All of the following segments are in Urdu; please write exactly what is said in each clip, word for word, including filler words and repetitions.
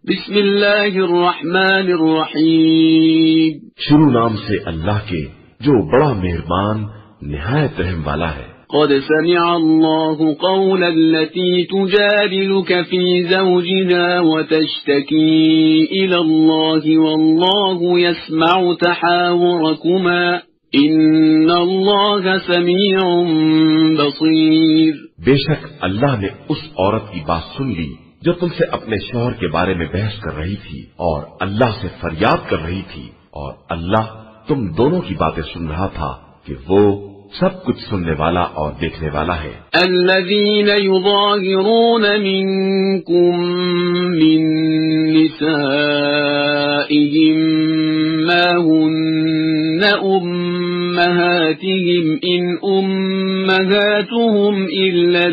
بسم اللہ الرحمن الرحیم. شروع نام سے اللہ کے جو بڑا مہربان نہایت رحم والا ہے. قد سمع الله قول التي تجادلك في زوجها وتشتكي إلى الله والله يسمع تحاوركما إن الله سميع بصير. بے شک اللہ نے اس عورت کی بات سن لی جو تم سے اپنے شوہر کے بارے میں بحث کر رہی تھی اور اللہ سے فریاد کر رہی تھی، اور اللہ تم دونوں کی باتیں سن رہا تھا کہ وہ سب کچھ سننے والا اور دیکھنے والا ہے. الذين يظاهرون منكم من نسائهم ما هن أمهاتهم إن أمهاتهم إلا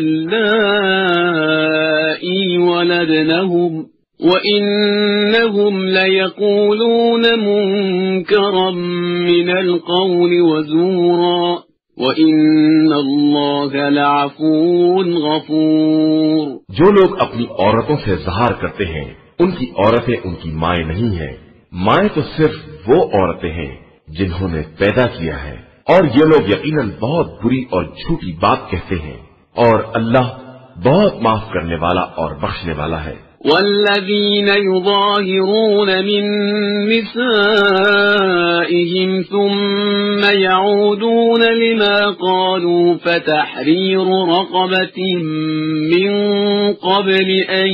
اللائي ولدنهم وَإِنَّهُمْ لَيَقُولُونَ مُنكَرًا مِنَ الْقَوْلِ وَزُورًا وَإِنَّ اللَّهَ لَعَفُوٌّ غَفُورٌ. جو لوگ اپنی عورتوں سے اظہار کرتے ہیں ان کی عورتیں ان کی مائیں نہیں ہیں، مائیں تو صرف وہ عورتیں ہیں جنہوں نے پیدا کیا ہے، اور یہ لوگ یقیناً بہت بری اور جھوٹی بات کہتے ہیں، اور اللہ بہت معاف کرنے والا اور بخشنے والا ہے. والذين يظاهرون من نسائهم ثم يعودون لما قالوا فتحرير رقبة من قبل أن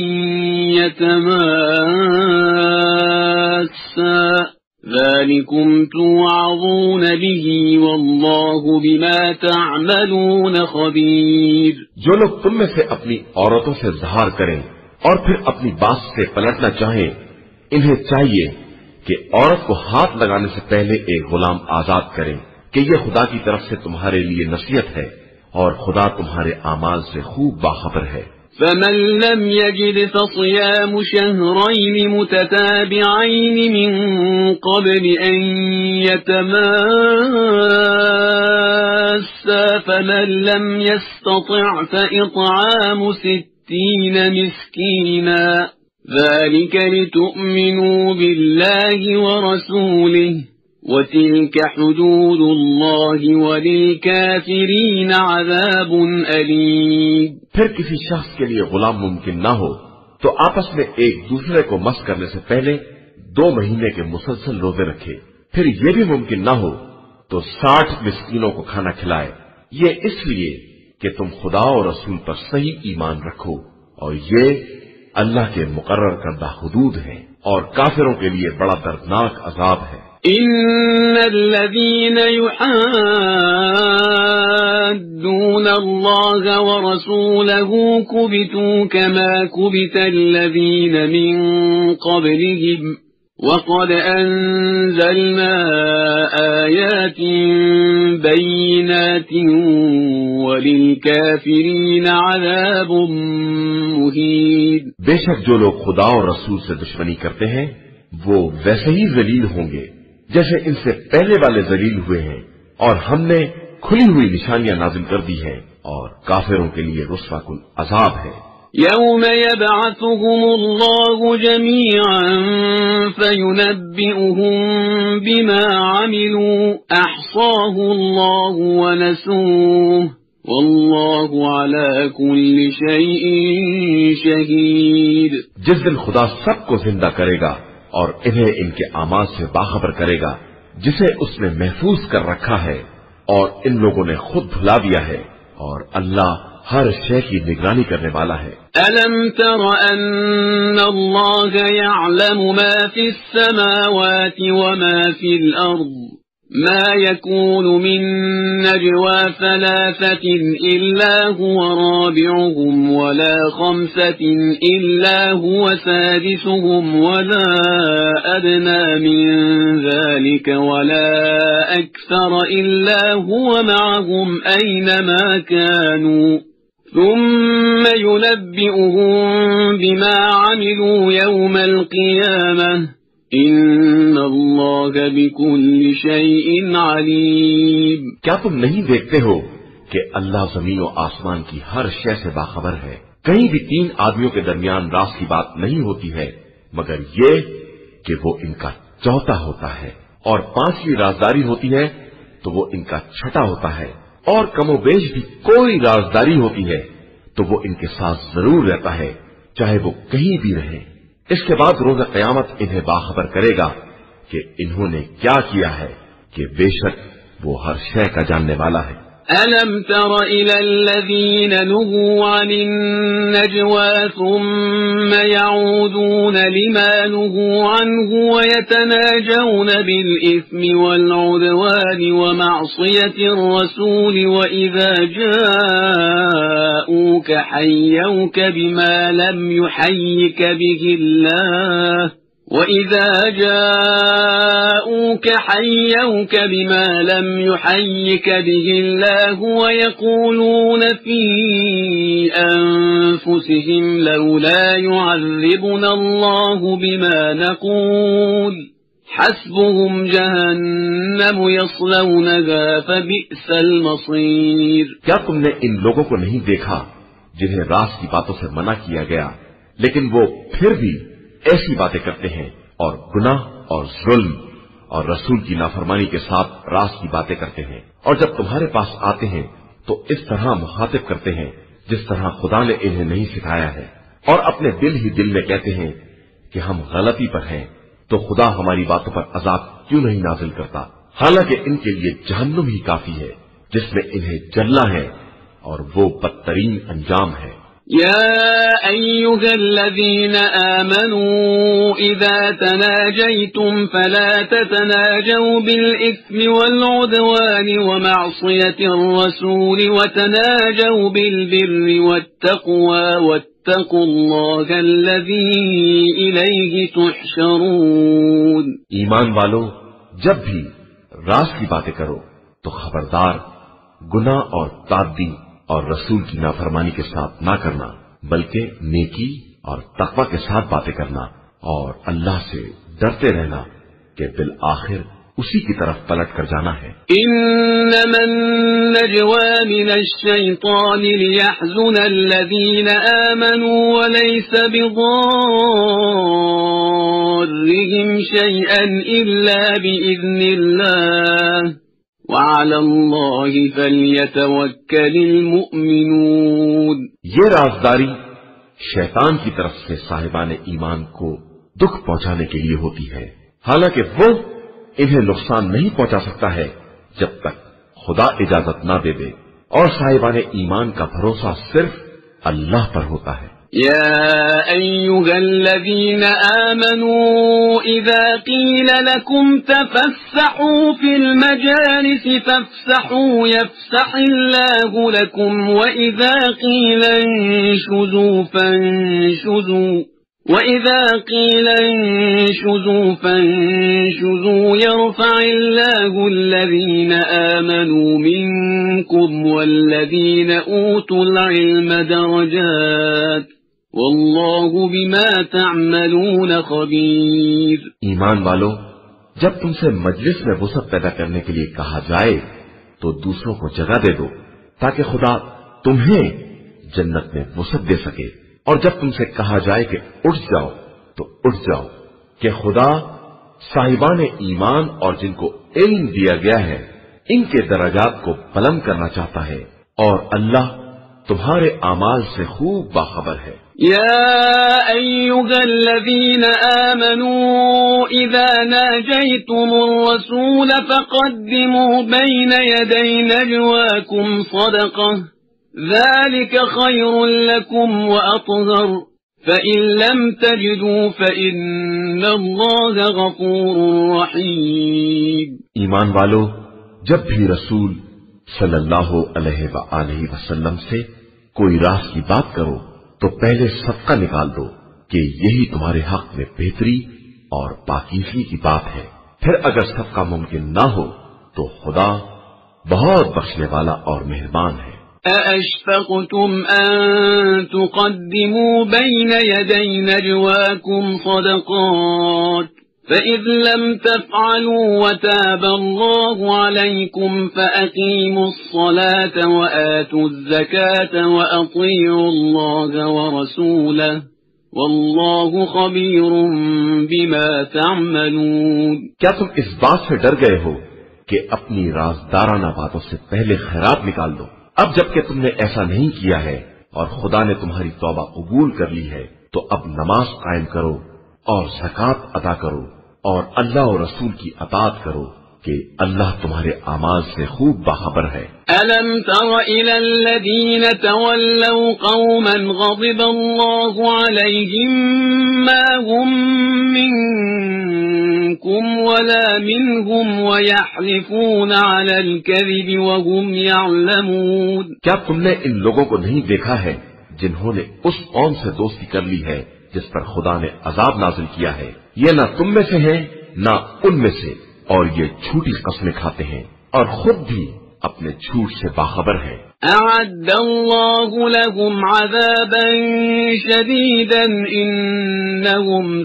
يتماسا ذلكم توعظون به والله بما تعملون خبير. جو لوگ تم میں سے اپنی عورتوں سے اظہار کریں اور پھر اپنی بات سے پلٹنا چاہیں، انہیں چاہیے کہ عورت کو ہاتھ لگانے سے پہلے ایک غلام آزاد کریں کہ یہ خدا کی طرف سے تمہارے لیے نصیحت ہے اور خدا تمہارے اعمال سے خوب باخبر ہے. فمن لم يجد فصيام شهرين متتابعين من قبل أن يتماسا فمن لم يستطع فإطعام ست مسكينا ذلك لتؤمنوا بالله ورسوله وتلك حدود الله وللكافرين عذاب أليم. پھر کسی شخص کے لیے غلام ممکن نہ ہو تو آپس میں ایک دوسرے کو مس کرنے سے پہلے دو مہینے کے مسلسل روزے رکھے. پھر یہ بھی ممکن نہ ہو تو ساٹھ مسکینوں کو کھانا کھلائے، یہ اس لیے کہ تم خدا اور رسول پر صحیح ایمان رکھو، اور یہ اللہ کے مقرر کردہ حدود ہیں اور کافروں کے لیے بڑا دردناک عذاب ہے. ان الذين يحادون الله ورسوله كبتوا كما كبت الذين من قبلهم وقد أنزلنا آيات بينات وللكافرين عذاب مهين. بے شک جو لوگ خدا اور رسول سے دشمنی کرتے ہیں وہ ویسے ہی ذلیل ہوں گے جیسے ان سے پہلے والے ذلیل ہوئے ہیں، اور ہم نے کھلی ہوئی نشانیاں نازل کر دی ہیں، اور کافروں کے لیے رسوا کن عذاب ہے. يوم يبعثهم الله جميعا فينبئهم بما عملوا أحصاه الله ونسوه والله على كل شيء شهيد. جس دن خدا سب کو زندہ کرے گا اور انہیں ان کے اعمال سے باخبر کرے گا جسے اس نے محفوظ کر رکھا ہے، اور ان لوگوں نے خود بھلا دیا ہے، اور اللہ ہر شے کی نگرانی کرنے والا ہے. ألم تر أن الله يعلم ما في السماوات وما في الأرض ما يكون من نجوى ثلاثة إلا هو رابعهم ولا خمسة إلا هو سادسهم ولا أدنى من ذلك ولا أكثر إلا هو معهم أينما كانوا ثم ينبئهم بما عملوا يوم القيامة ان اللہ بكل شيء علیم. کیا تم نہیں دیکھتے ہو کہ اللہ زمین و آسمان کی ہر شے سے باخبر ہے؟ کہیں بھی تین آدمیوں کے درمیان راز کی بات نہیں ہوتی ہے مگر یہ کہ وہ ان کا چوتھا ہوتا ہے، اور پانچویں رازداری ہوتی ہے تو وہ ان کا چھٹا ہوتا ہے، اور کم و بیش بھی کوئی رازداری ہوتی ہے تو وہ ان کے ساتھ ضرور رہتا ہے، چاہے وہ کہیں بھی رہیں۔ اس کے بعد روز قیامت انہیں باخبر کرے گا کہ انہوں نے کیا کیا ہے، کہ بے شک وہ ہر شے کا جاننے والا ہے۔ أَلَمْ تَرَ إِلَى الَّذِينَ نُهُوا عَنِ النَّجْوَى ثُمَّ يَعُودُونَ لِمَا نُهُوا عَنْهُ وَيَتَنَاجَوْنَ بِالْإِثْمِ وَالْعُدْوَانِ وَمَعْصِيَةِ الرَّسُولِ وَإِذَا جَاءُوكَ حَيَّوْكَ بِمَا لَمْ يُحَيِّكَ بِهِ اللَّهُ وَإِذَا جَاءُوكَ حَيَّوْكَ بِمَا لَمْ يُحَيِّكَ بِهِ اللَّهُ وَيَقُولُونَ فِي أَنفُسِهِمْ لَوْلَا يُعَذِّبُنَا اللَّهُ بِمَا نَقُولُ حَسْبُهُمْ جَهَنَّمُ يَصْلَوْنَهَا فَبِئْسَ الْمَصِيرُ۔ کیا تم نے ان لوگوں کو نہیں دیکھا جنہیں راز کی باتوں سے منع کیا گیا، لیکن وہ پھر بھی ایسی باتیں کرتے ہیں اور گناہ اور ظلم اور رسول کی نافرمانی کے ساتھ راز کی باتیں کرتے ہیں، اور جب تمہارے پاس آتے ہیں تو اس طرح مخاطب کرتے ہیں جس طرح خدا نے انہیں نہیں سکھایا ہے، اور اپنے دل ہی دل میں کہتے ہیں کہ ہم غلطی پر ہیں، تو خدا ہماری باتوں پر عذاب کیوں نہیں نازل کرتا، حالانکہ ان کے لیے جہنم ہی کافی ہے جس میں انہیں جلنا ہے، اور وہ بدترین انجام ہے۔ يا أيها الذين آمنوا إذا تناجيتم فلا تتناجوا بالإثم والعدوان ومعصية الرسول وتناجوا بالبر والتقوى واتقوا الله الذي إليه تحشرون۔ ایمان والو، جب بھی راز کی باتیں کرو تو خبردار گناہ اور تعدی اور رسول کی نافرمانی کے ساتھ نہ کرنا، بلکہ نیکی اور تقوی کے ساتھ باتیں کرنا، اور اللہ سے ڈرتے رہنا کہ بالآخر اسی کی طرف پلٹ کر جانا ہے۔ انما النجوى من الشيطان ليحزن الذين آمنوا وليس بضارهم شيئا إلا بإذن الله وعلى الله فليتوكل المؤمنون۔ یہ رازداری شیطان کی طرف سے صاحبان ایمان کو دکھ پہنچانے کے لیے ہوتی ہے، حالانکہ وہ انہیں نقصان نہیں پہنچا سکتا ہے جب تک خدا اجازت نہ دے دے، اور صاحبان ایمان کا بھروسہ صرف اللہ پر ہوتا ہے۔ يا أيها الذين آمنوا إذا قيل لكم تفسحوا في المجالس فافسحوا يفسح الله لكم وإذا قيل انشزوا فانشزوا وإذا قيل انشزوا فانشزوا يرفع الله الذين آمنوا منكم والذين أوتوا العلم درجات واللہ بما تعملون خبیر۔ ایمان والو، جب تم سے مجلس میں وسعت پیدا کرنے کے لیے کہا جائے تو دوسروں کو جگہ دے دو تاکہ خدا تمہیں جنت میں وسعت دے سکے، اور جب تم سے کہا جائے کہ اٹھ جاؤ تو اٹھ جاؤ، کہ خدا صاحبان ایمان اور جن کو علم دیا گیا ہے ان کے درجات کو بلند کرنا چاہتا ہے، اور اللہ تمہارے اعمال سے خوب باخبر ہے۔ يا أيها الذين آمنوا إذا ناجيتم الرسول فقدموا بين يدي نجواكم صدقة ذلك خير لكم وأطهر فإن لم تجدوا فإن الله غفور رحيم۔ ایمان والو، جب بھی رسول صلی اللہ علیہ وآلہ وسلم سے کوئی راز کی بات کرو تو پہلے صدقہ نکال دو کہ یہی تمہارے حق میں بہتری اور پاکیزگی کی بات ہے، پھر اگر صدقہ ممکن نہ ہو تو خدا بہت بخشنے والا اور مہربان ہے۔ أَأَشْفَقْتُمْ أَن تُقَدِّمُوا بَيْنَ يَدَيْ نَجْوَاكُمْ صَدَقَاتٍ فَإِذْ لَمْ تَفْعَلُوا وَتَابَ اللَّهُ عَلَيْكُمْ فَأَقِيمُوا الصَّلَاةَ وَآتُوا الزَّكَاةَ وَأَطِيعُوا اللَّهَ وَرَسُولَهُ واللہ خبیر بما تعملون۔ کیا تم اس بات سے ڈر گئے ہو کہ اپنی رازدارانہ باتوں سے پہلے خیرات نکال دو؟ اب جبکہ تم نے ایسا نہیں کیا ہے اور خدا نے تمہاری توبہ قبول کر لی ہے تو اب نماز قائم کرو اور زکوٰۃ ادا کرو اور اللہ اور رسول کی اطاعت کرو کہ اللہ تمہارے اعمال سے خوب باخبر ہے۔ أَلَمْ تَرَ إِلَى الَّذِينَ تَوَلَّوْا قَوْمًا غَضِبَ اللَّهُ عَلَيْهِمْ مَا هُمْ مِنكُمْ وَلَا مِنْهُمْ وَيَحْلِفُونَ عَلَى الْكَذِبِ وَهُمْ يَعْلَمُونَ۔ کیا تم نے ان لوگوں کو نہیں دیکھا ہے جنہوں نے اس قوم سے دوستی کر لی ہے جس پر خدا نے عذاب نازل کیا ہے؟ یہ نہ تم میں سے ہیں نہ ان میں سے، اور یہ جھوٹی قسمیں کھاتے ہیں اور خود بھی اپنے جھوٹ سے باخبر ہیں۔ أعد الله لهم عذابا شديدا إنهم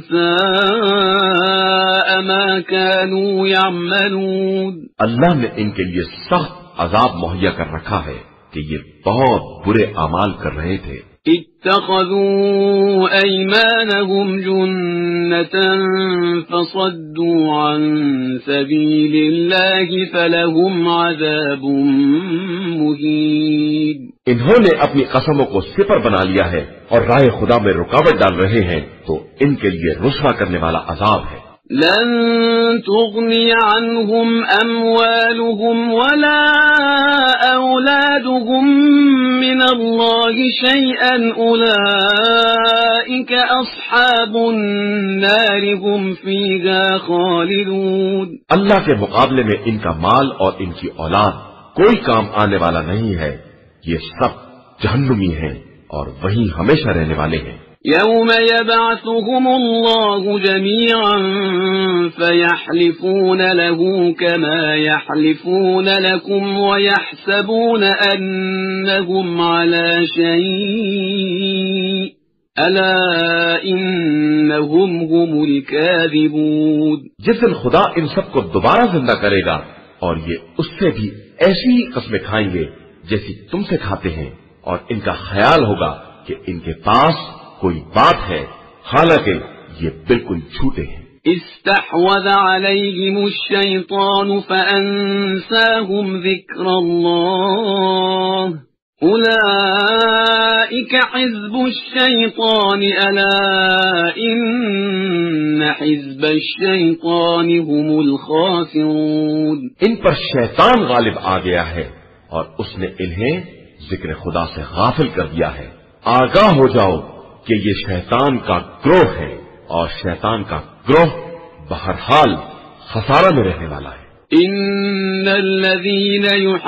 ساء ما كانوا يعملون۔ اللہ نے ان کے لیے سخت عذاب مہیا کر رکھا ہے کہ یہ بہت برے اعمال کر رہے تھے۔ اتخذوا أيمانهم جنة فصدوا عن سبيل الله فلهم عذاب مهين۔ انہوں نے اپنی قسموں کو سپر بنا لیا ہے اور راہ خدا میں رکاوٹ ڈال رہے ہیں تو ان کے لیے رسوا کرنے والا عذاب ہے۔ لن تغني عنهم أموالهم ولا أولادهم من الله شيئا أولئك أصحاب النار هم فيها خالدون۔ اللہ کے مقابلے میں ان کا مال اور ان کی اولاد کوئی کام آنے والا نہیں ہے، یہ سب جہنمی ہیں اور وہیں ہمیشہ رہنے والے ہیں۔ يوم يبعثهم الله جميعا فيحلفون له كما يحلفون لكم ويحسبون أنهم على شيء ألا إنهم هم الكاذبون۔ جس دن خدا ان سب کو دوبارہ زندہ کرے گا اور یہ اس سے بھی ایسی ہی قسمیں کھائیں گے جیسی تم سے کھاتے ہیں، اور ان کا خیال ہوگا کہ ان کے پاس کوئی بات ہے، حالانکہ یہ بالکل جھوٹے ہیں۔ استحوذ عليهم الشيطان فأنساهم ذكر الله أولئك حزب الشيطان ألا إن حزب الشيطان هم الخاسرون۔ ان پر شیطان غالب آ گیا ہے اور اس نے انہیں ذکر خدا سے غافل کر دیا ہے۔ آگاہ ہو جاؤ کہ یہ شیطان کا گروہ ہے اور شیطان کا گروہ بہرحال خسارہ میں رہنے والا ہے۔ ان الذين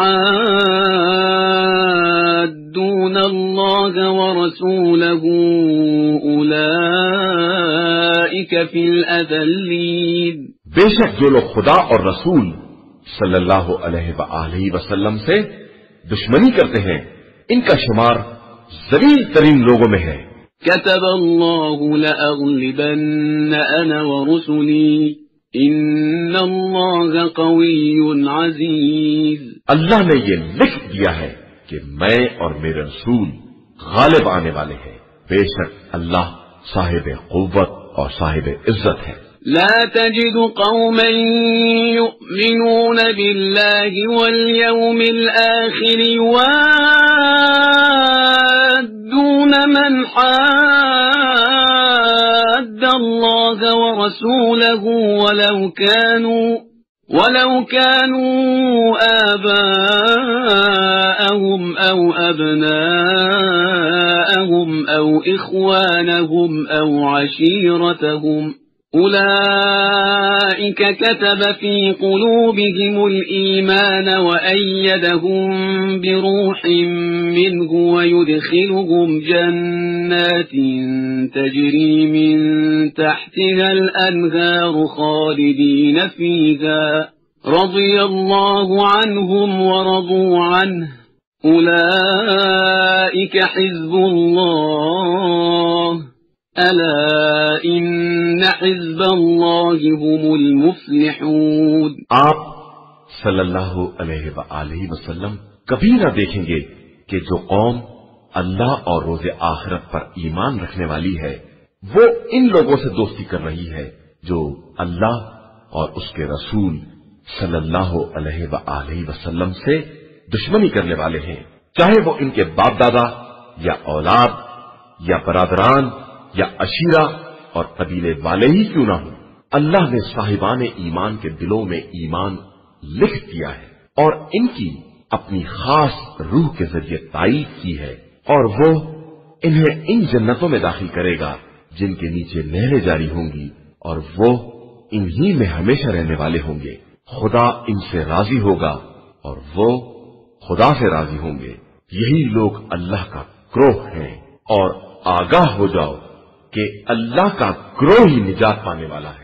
يحادون الله ورسوله اولئك في الاذلين۔ بے شک جو لوگ خدا اور رسول صلی اللہ علیہ وآلہ وسلم سے دشمنی کرتے ہیں ان کا شمار ذلیل ترین لوگوں میں ہے۔ كتب الله لأغلبن أنا ورسلي إن الله قوي عزيز۔ اللہ نے یہ لکھ دیا ہے کہ میں اور میرے رسول غالب آنے والے ہیں، بے شک اللہ صاحب قوت اور صاحب عزت ہے۔ لا تجد قوما يؤمنون بالله واليوم الآخر يوادون من حاد الله ورسوله ولو كانوا ولو كانوا آباءهم أو أبناءهم أو إخوانهم أو عشيرتهم أولئك كتب في قلوبهم الإيمان وأيدهم بروح منه ويدخلهم جنات تجري من تحتها الأنهار خالدين فيها رضي الله عنهم ورضوا عنه أولئك حزب الله ألا إن حزب الله هم المفلحون۔ آپ صلی اللہ علیہ وآلہ وسلم کبھی نہ دیکھیں گے کہ جو قوم اللہ اور روز آخرت پر ایمان رکھنے والی ہے वो इन लोगों से दोस्ती कर रही है जो अल्लाह और उसके रसूल सल्लल्लाहु अलैहि वआलैहि वसल्लम से दुश्मनी करने वाले हैं, चाहे वो इनके बाप दादा या औलाद या बरादरान या अशीरा और कबीले वाले ही क्यों ना हो। अल्लाह ने साहिबान ईमान के दिलों में ईमान लिख दिया है और इनकी अपनी खास रूह के जरिए ताईद की है, और वो इन्हें इन जन्नतों में दाखिल करेगा जिनके नीचे नहरें जारी होंगी, और वो इन्हीं में हमेशा रहने वाले होंगे। खुदा इनसे राजी होगा और वो खुदा से राजी होंगे। यही लोग अल्लाह का ग्रोह हैं, और आगाह हो जाओ कि अल्लाह का ग्रोह ही निजात पाने वाला है।